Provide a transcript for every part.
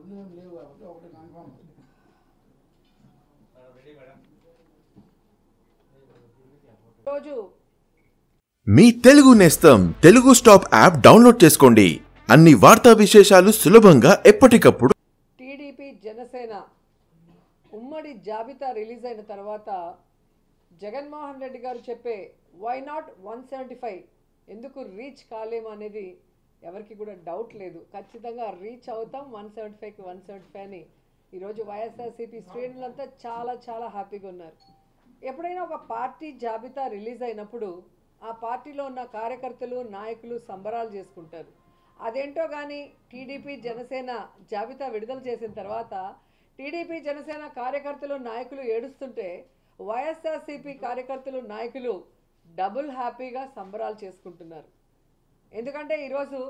రోజు మీ తెలుగు నేస్తం Telugu stop app download చేసుకోండి. అన్ని వార్తా విశేషాలు సులభంగా ఎప్పటికప్పుడు. టీడీపీ జనసేన ఉమ్మడి జాబితా రిలీజ్ అయిన తర్వాత జగన్మోహన్ రెడ్డి గారు చెప్పే వై నాట్ 175 ఎందుకు రీచ్ కాలేము అనేది ఎవరికి కూడా డౌట్ లేదు. ఖచ్చితంగా రీచ్ అవుతాం 175కి 175 అని ఈరోజు వైఎస్ఆర్సీపీ శ్రేణులంతా చాలా చాలా హ్యాపీగా ఉన్నారు. ఎప్పుడైనా ఒక పార్టీ జాబితా రిలీజ్ అయినప్పుడు ఆ పార్టీలో ఉన్న కార్యకర్తలు నాయకులు సంబరాలు చేసుకుంటారు. అదేంటో కానీ టీడీపీ జనసేన జాబితా విడుదల చేసిన తర్వాత టీడీపీ జనసేన కార్యకర్తలు నాయకులు ఏడుస్తుంటే వైఎస్ఆర్సీపీ కార్యకర్తలు నాయకులు డబుల్ హ్యాపీగా సంబరాలు చేసుకుంటున్నారు. ఎందుకంటే ఈరోజు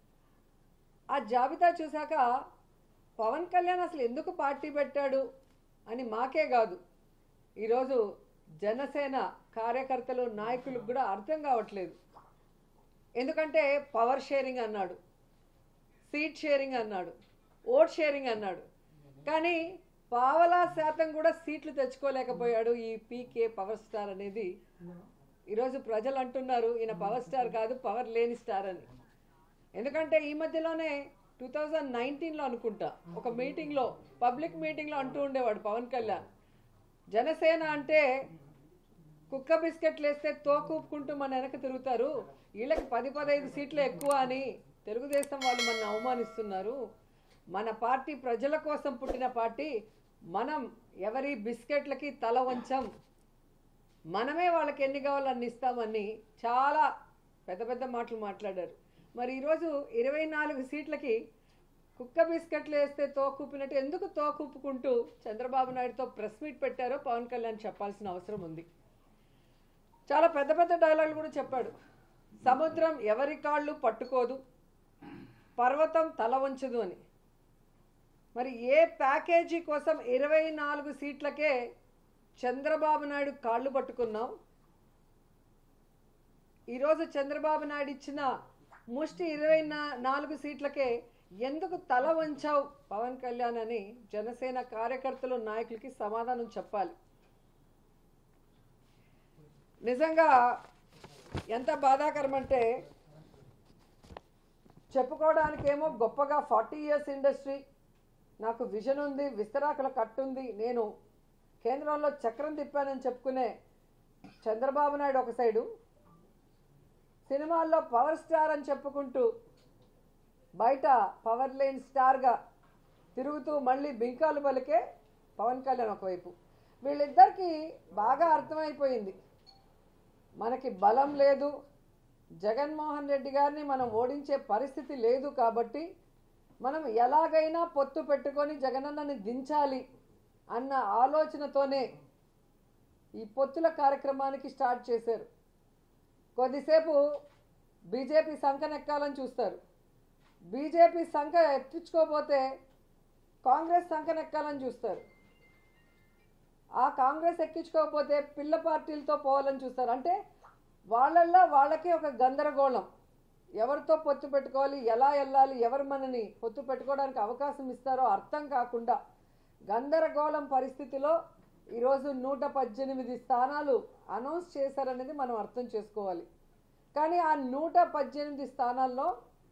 ఆ జాబితా చూశాక పవన్ కళ్యాణ్ అసలు ఎందుకు పార్టీ పెట్టాడు అని మాకే కాదు, ఈరోజు జనసేన కార్యకర్తలు నాయకులకు కూడా అర్థం కావట్లేదు. ఎందుకంటే పవర్ షేరింగ్ అన్నాడు, సీట్ షేరింగ్ అన్నాడు, ఓట్ షేరింగ్ అన్నాడు, కానీ పావలా శాతం కూడా సీట్లు తెచ్చుకోలేకపోయాడు ఈ పీకే పవర్ స్టార్ అనేది. ఈరోజు ప్రజలు అంటున్నారు ఈయన పవర్ స్టార్ కాదు, పవర్ లేని స్టార్ అని. ఎందుకంటే ఈ మధ్యలోనే 2019లో అనుకుంటా ఒక మీటింగ్లో, పబ్లిక్ మీటింగ్లో అంటూ ఉండేవాడు పవన్ కళ్యాణ్, జనసేన అంటే కుక్క బిస్కెట్లు వేస్తే తోకూపుకుంటూ మన వెనక తిరుగుతారు, వీళ్ళకి 10-15 సీట్లు ఎక్కువ అని తెలుగుదేశం వాళ్ళు మన అవమానిస్తున్నారు, మన పార్టీ ప్రజల కోసం పుట్టిన పార్టీ, మనం ఎవరి బిస్కెట్లకి తల వంచం, మనమే వాళ్ళకి ఎన్ని కావాలో అన్ని ఇస్తామని చాలా పెద్ద పెద్ద మాటలు మాట్లాడారు. మరి ఈరోజు 24 సీట్లకి కుక్క బిస్కెట్లు వేస్తే తోకూపినట్టు ఎందుకు తోకూపుకుంటూ చంద్రబాబు నాయుడుతో ప్రెస్ మీట్ పెట్టారో పవన్ కళ్యాణ్ చెప్పాల్సిన అవసరం ఉంది. చాలా పెద్ద పెద్ద డైలాగులు కూడా చెప్పాడు. సముద్రం ఎవరి కాళ్ళు పట్టుకోదు, పర్వతం తల వంచదు అని. మరి ఏ ప్యాకేజీ కోసం 24 సీట్లకే చంద్రబాబు నాయుడు కాళ్ళు పట్టుకున్నాం, ఈరోజు చంద్రబాబు నాయుడు ఇచ్చిన ముష్టి 24 సీట్లకే ఎందుకు తల వంచావు పవన్ కళ్యాణ్ అని జనసేన కార్యకర్తలు నాయకులకి సమాధానం చెప్పాలి. నిజంగా ఎంత బాధాకరం అంటే, చెప్పుకోవడానికేమో గొప్పగా 40 years ఇండస్ట్రీ, నాకు విజన్ ఉంది, విస్తరాకుల కట్టుంది, నేను కేంద్రంలో చక్రం తిప్పానని చెప్పుకునే చంద్రబాబు నాయుడు ఒక సైడు, సినిమాల్లో పవర్ స్టార్ అని చెప్పుకుంటూ బయట పవర్ లేని స్టార్గా తిరుగుతూ మళ్ళీ బింకాలు పలికే పవన్ కళ్యాణ్ ఒకవైపు. వీళ్ళిద్దరికీ బాగా అర్థమైపోయింది, మనకి బలం లేదు, జగన్మోహన్ రెడ్డి గారిని మనం ఓడించే పరిస్థితి లేదు, కాబట్టి మనం ఎలాగైనా పొత్తు పెట్టుకొని జగనన్నని దించాలి అన్న ఆలోచనతోనే ఈ పొత్తుల కార్యక్రమానికి స్టార్ట్ చేశారు. కొద్దిసేపు బీజేపీ సంకనెక్కాలని చూస్తారు, బీజేపీ సంఖ ఎత్తించుకోకపోతే కాంగ్రెస్ సంకనెక్కాలని చూస్తారు, ఆ కాంగ్రెస్ ఎక్కించుకోకపోతే పిల్ల పార్టీలతో పోవాలని చూస్తారు. అంటే వాళ్ళల్లో వాళ్ళకే ఒక గందరగోళం, ఎవరితో పొత్తు పెట్టుకోవాలి, ఎలా వెళ్ళాలి, ఎవరు మనని పొత్తు పెట్టుకోవడానికి అవకాశం ఇస్తారో అర్థం కాకుండా గందరగోళం పరిస్థితిలో ఈరోజు 118 స్థానాలు అనౌన్స్ చేశారనేది మనం అర్థం చేసుకోవాలి. కానీ ఆ 118 స్థానాల్లో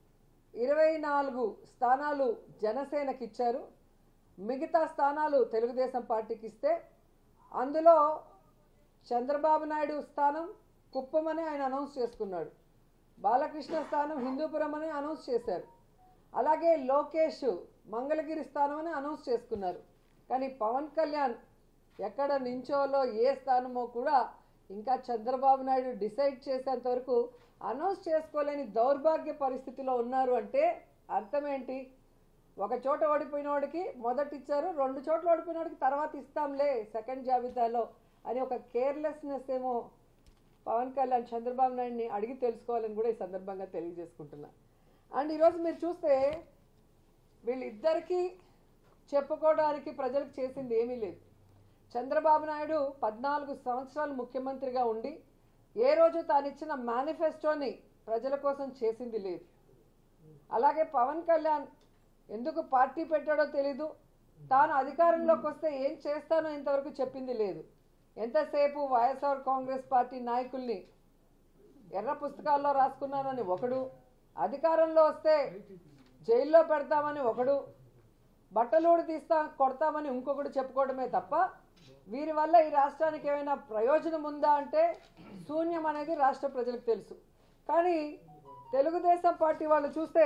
24 స్థానాలు జనసేనకి ఇచ్చారు, మిగతా స్థానాలు తెలుగుదేశం పార్టీకి ఇస్తే అందులో చంద్రబాబు నాయుడు స్థానం కుప్పమని ఆయన అనౌన్స్ చేసుకున్నాడు, బాలకృష్ణ స్థానం హిందూపురం అని అనౌన్స్ చేశారు, అలాగే లోకేష్ మంగళగిరి స్థానం అని అనౌన్స్ చేసుకున్నారు. కానీ పవన్ కళ్యాణ్ ఎక్కడ నించోలో ఏ స్థానమో కూడా ఇంకా చంద్రబాబు నాయుడు డిసైడ్ చేసేంత వరకు అనౌన్స్ చేసుకోలేని దౌర్భాగ్య పరిస్థితిలో ఉన్నారు. అంటే అర్థం ఏంటి, ఒక చోట ఓడిపోయిన వాడికి మొదట ఇచ్చారు, 2 చోట్ల ఓడిపోయిన వాడికి తర్వాత ఇస్తాంలే సెకండ్ జాబితాలో అని ఒక కేర్లెస్నెస్ ఏమో పవన్ కళ్యాణ్ చంద్రబాబు నాయుడిని అడిగి తెలుసుకోవాలని కూడా ఈ సందర్భంగా తెలియజేసుకుంటున్నా. అండ్ ఈరోజు మీరు చూస్తే వీళ్ళిద్దరికీ చెప్పుకోవడానికి ప్రజలకు చేసింది ఏమీ లేదు. చంద్రబాబు నాయుడు 14 సంవత్సరాలు ముఖ్యమంత్రిగా ఉండి ఏ రోజు తాను ఇచ్చిన మేనిఫెస్టోని ప్రజల కోసం చేసింది లేదు. అలాగే పవన్ కళ్యాణ్ ఎందుకు పార్టీ పెట్టాడో తెలీదు. తాను అధికారంలోకి వస్తే ఏం చేస్తానో ఇంతవరకు చెప్పింది లేదు. ఎంతసేపు వైఎస్ఆర్ కాంగ్రెస్ పార్టీ నాయకుల్ని ఎర్ర పుస్తకాల్లో రాసుకున్నానని ఒకడు, అధికారంలో వస్తే జైల్లో పెడతామని ఒకడు, బట్టలూడి కొడతామని ఇంకొకడు చెప్పుకోవడమే తప్ప వీరి వల్ల ఈ రాష్ట్రానికి ఏమైనా ప్రయోజనం ఉందా అంటే శూన్యం అనేది రాష్ట్ర ప్రజలకు తెలుసు. కానీ తెలుగుదేశం పార్టీ వాళ్ళు చూస్తే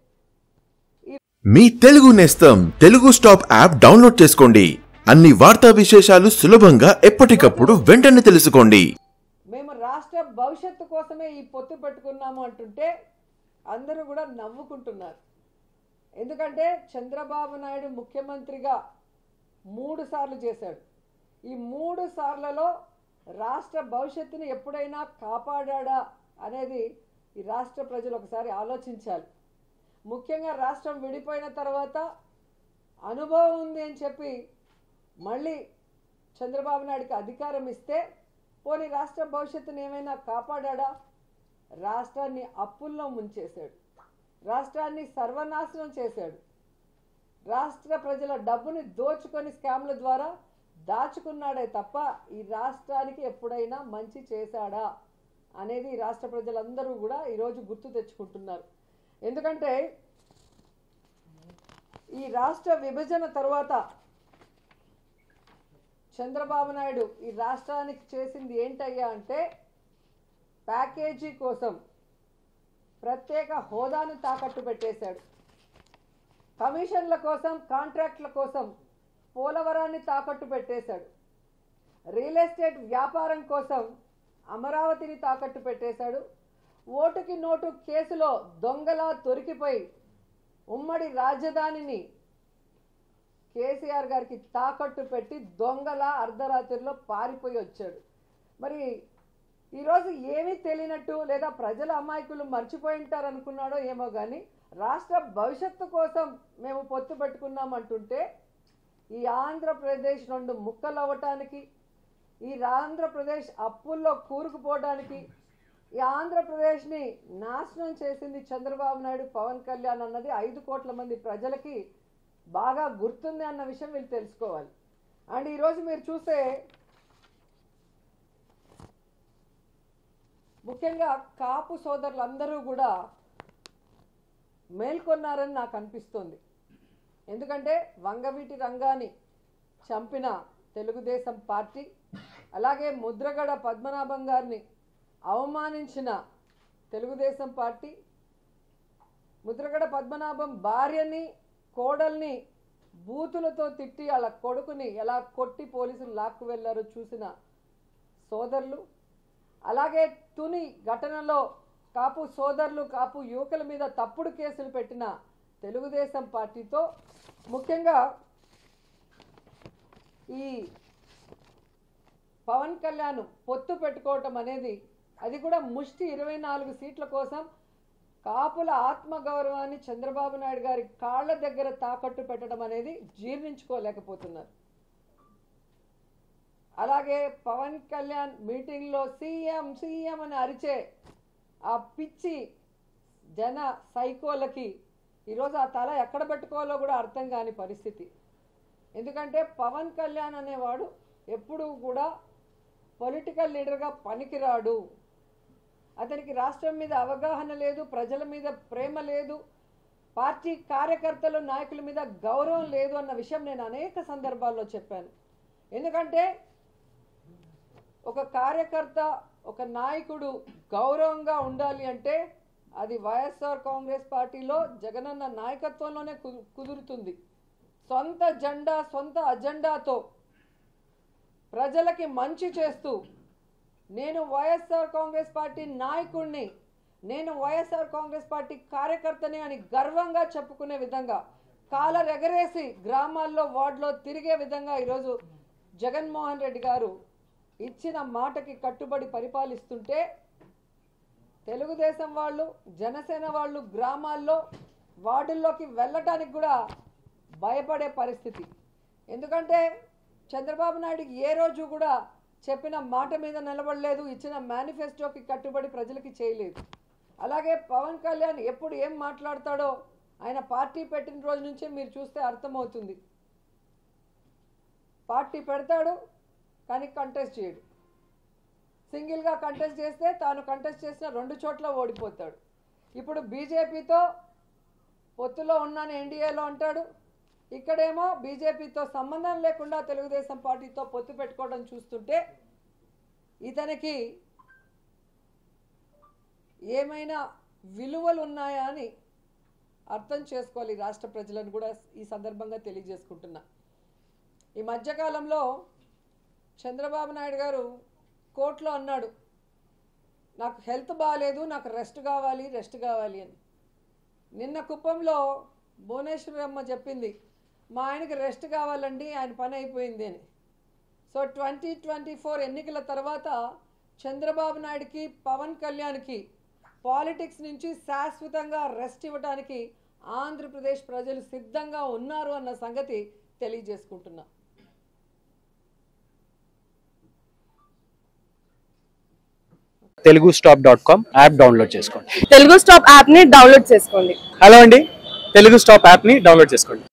మీ తెలుగు నేస్తం తెలుగు స్టాప్ యాప్ డౌన్లోడ్ చేసుకోండి. అన్ని వార్తా విశేషాలు సులభంగా ఎప్పటికప్పుడు వెంటనే తెలుసుకోండి. మేము రాష్ట్ర భవిష్యత్తు కోసమే ఈ పొత్తు పెట్టుకున్నాము అంటుంటే అందరూ కూడా నవ్వుకుంటున్నారు. ఎందుకంటే చంద్రబాబు నాయుడు ముఖ్యమంత్రిగా 3 సార్లు చేశాడు. ఈ 3 సార్లలో రాష్ట్ర భవిష్యత్తుని ఎప్పుడైనా కాపాడా అనేది ఈ రాష్ట్ర ప్రజలు ఒకసారి ఆలోచించాలి. ముఖ్యంగా రాష్ట్రం విడిపోయిన తర్వాత అనుభవం ఉంది అని చెప్పి మళ్ళీ చంద్రబాబు నాయుడుకి అధికారం ఇస్తే పోనీ రాష్ట్ర భవిష్యత్తుని ఏమైనా కాపాడా? రాష్ట్రాన్ని అప్పుల్లో ముంచేశాడు, రాష్ట్రాన్ని సర్వనాశనం చేశాడు, రాష్ట్ర ప్రజల డబ్బుని దోచుకొని స్కామ్ల ద్వారా దాచుకున్నాడే తప్ప ఈ రాష్ట్రానికి ఎప్పుడైనా మంచి చేశాడా అనేది రాష్ట్ర ప్రజలందరూ కూడా ఈరోజు గుర్తు తెచ్చుకుంటున్నారు. ఎందుకంటే ఈ రాష్ట్ర విభజన తర్వాత చంద్రబాబు నాయుడు ఈ రాష్ట్రానికి చేసింది ఏంటయ్యా అంటే ప్యాకేజీ కోసం ప్రత్యేక హోదాను తాకట్టు పెట్టేశాడు, కమిషన్ల కోసం కాంట్రాక్ట్ల కోసం పోలవరాన్ని తాకట్టు పెట్టేశాడు, రియల్ ఎస్టేట్ వ్యాపారం కోసం అమరావతిని తాకట్టు పెట్టేశాడు, ఓటుకి నోటు కేసులో దొంగలా దొరికిపోయి ఉమ్మడి రాజధానిని కేసీఆర్ గారికి తాకట్టు పెట్టి దొంగలా అర్ధరాత్రిలో పారిపోయి వచ్చాడు. మరి ఈరోజు ఏమీ తెలియనట్టు లేదా ప్రజల అమాయకులు మర్చిపోయి ఉంటారు అనుకున్నాడో ఏమో కానీ రాష్ట్ర భవిష్యత్తు కోసం మేము పొత్తు పెట్టుకున్నామంటుంటే ఈ ఆంధ్రప్రదేశ్ 2 ముక్కలు అవ్వటానికి, ఈ ఆంధ్రప్రదేశ్ అప్పుల్లో కూరుకుపోవడానికి, ఈ ఆంధ్రప్రదేశ్ని నాశనం చేసింది చంద్రబాబు నాయుడు, పవన్ కళ్యాణ్ అన్నది 5 కోట్ల మంది ప్రజలకి బాగా గుర్తుంది అన్న విషయం వీళ్ళు తెలుసుకోవాలి. అండ్ ఈరోజు మీరు చూస్తే ముఖ్యంగా కాపు సోదరులందరూ కూడా మేల్కొన్నారని నాకు అనిపిస్తుంది. ఎందుకంటే వంగవీటి రంగాన్ని చంపిన తెలుగుదేశం పార్టీ, అలాగే ముద్రగడ పద్మనాభం గారిని అవమానించిన తెలుగుదేశం పార్టీ, ముద్రగడ పద్మనాభం భార్యని కోడల్ని బూతులతో తిట్టి అలా కొడుకుని ఎలా కొట్టి పోలీసులు లాక్కు వెళ్లారో చూసిన సోదరులు, అలాగే తుని ఘటనలో కాపు సోదరులు కాపు యువకుల మీద తప్పుడు కేసులు పెట్టిన తెలుగుదేశం పార్టీతో ముఖ్యంగా ఈ పవన్ కళ్యాణ్ పొత్తు పెట్టుకోవటం అనేది, అది కూడా ముష్టి 24 సీట్ల కోసం కాపుల ఆత్మగౌరవాన్ని చంద్రబాబు నాయుడు గారి కాళ్ళ దగ్గర తాకట్టు పెట్టడం అనేది జీర్ణించుకోలేకపోతున్నారు. అలాగే పవన్ కళ్యాణ్ మీటింగ్లో సీఎం సీఎం అని అరిచే ఆ పిచ్చి జన సైకోలకి ఈరోజు ఆ తల ఎక్కడ పెట్టుకోవాలో కూడా అర్థం కాని పరిస్థితి. ఎందుకంటే పవన్ కళ్యాణ్ అనేవాడు ఎప్పుడూ కూడా పొలిటికల్ లీడర్గా పనికిరాడు, అతనికి రాష్ట్రం మీద అవగాహన లేదు, ప్రజల మీద ప్రేమ లేదు, పార్టీ కార్యకర్తలు నాయకుల మీద గౌరవం లేదు అన్న విషయం నేను అనేక సందర్భాల్లో చెప్పాను. ఎందుకంటే ఒక కార్యకర్త ఒక నాయకుడు గౌరవంగా ఉండాలి అంటే అది వైఎస్ఆర్ కాంగ్రెస్ పార్టీలో జగనన్న నాయకత్వంలోనే కుదురుతుంది. సొంత జెండా సొంత అజెండాతో ప్రజలకి మంచి చేస్తూ నేను వైఎస్ఆర్ కాంగ్రెస్ పార్టీ నాయకుడిని, నేను వైఎస్ఆర్ కాంగ్రెస్ పార్టీ కార్యకర్తని అని గర్వంగా చెప్పుకునే విధంగా కాలర్ ఎగరేసి గ్రామాల్లో వార్డులో తిరిగే విధంగా ఈరోజు జగన్మోహన్ రెడ్డి గారు ఇచ్చిన మాటకి కట్టుబడి పరిపాలిస్తుంటే తెలుగుదేశం వాళ్ళు జనసేన వాళ్ళు గ్రామాల్లో వార్డుల్లోకి వెళ్ళటానికి కూడా భయపడే పరిస్థితి. ఎందుకంటే చంద్రబాబు నాయుడు ఏ రోజు కూడా చెప్పిన మాట మీద నిలబడలేదు, ఇచ్చిన మేనిఫెస్టోకి కట్టుబడి ప్రజలకి చేయలేదు. అలాగే పవన్ కళ్యాణ్ ఎప్పుడు ఏం మాట్లాడతాడో ఆయన పార్టీ పెట్టిన రోజు నుంచే మీరు చూస్తే అర్థమవుతుంది. పార్టీ పెడతాడు కానీ కంటెస్ట్ చేయడు. సింగిల్గా కంటెస్ట్ చేస్తే తాను కంటెస్ట్ చేసిన 2 చోట్ల ఓడిపోతాడు. ఇప్పుడు బీజేపీతో పొత్తులో ఉన్నాను ఎన్డీఏలో అంటాడు. ఇక్కడేమో బీజేపీతో సంబంధం లేకుండా తెలుగుదేశం పార్టీతో పొత్తు పెట్టుకోవడం చూస్తుంటే ఇతనికి ఏమైనా విలువలు ఉన్నాయా అని అర్థం చేసుకోవాలి రాష్ట్ర ప్రజలను కూడా ఈ సందర్భంగా తెలియజేసుకుంటున్నా. ఈ మధ్యకాలంలో చంద్రబాబు నాయుడు గారు కోర్టులో అన్నాడు, నాకు హెల్త్ బాగాలేదు, నాకు రెస్ట్ కావాలి అని. నిన్న కుప్పంలో భువనేశ్వరి అమ్మ చెప్పింది, మా ఆయనకి రెస్ట్ కావాలండి, ఆయన పని అయిపోయింది అని. సో 2024 ఎన్నికల తర్వాత చంద్రబాబు నాయుడుకి పవన్ కళ్యాణ్కి పాలిటిక్స్ నుంచి శాశ్వతంగా రెస్ట్ ఇవ్వడానికి ఆంధ్రప్రదేశ్ ప్రజలు సిద్ధంగా ఉన్నారు అన్న సంగతి తెలియజేసుకుంటున్నా. telugustop.com యాప్ డౌన్లోడ్ చేసుకోండి. తెలుగు స్టాప్ యాప్ ని డౌన్లోడ్ చేసుకోండి. హలో అండి, తెలుగు స్టాప్ యాప్ ని డౌన్లోడ్ చేసుకోండి.